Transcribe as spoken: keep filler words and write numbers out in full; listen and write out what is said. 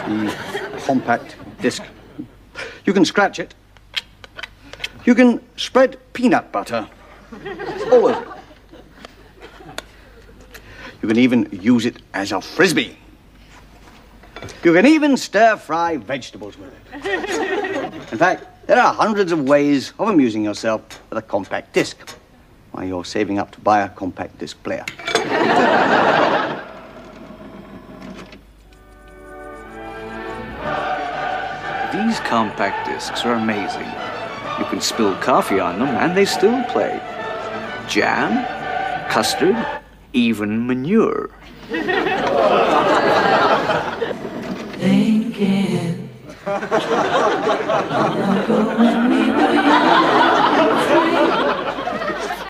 the compact disc. You can scratch it. You can spread peanut butter all over it. You can even use it as a frisbee. You can even stir-fry vegetables with it. In fact, there are hundreds of ways of amusing yourself with a compact disc while you're saving up to buy a compact disc player. These compact discs are amazing. You can spill coffee on them and they still play. Jam, custard, even manure. Thinking of when we were young and free.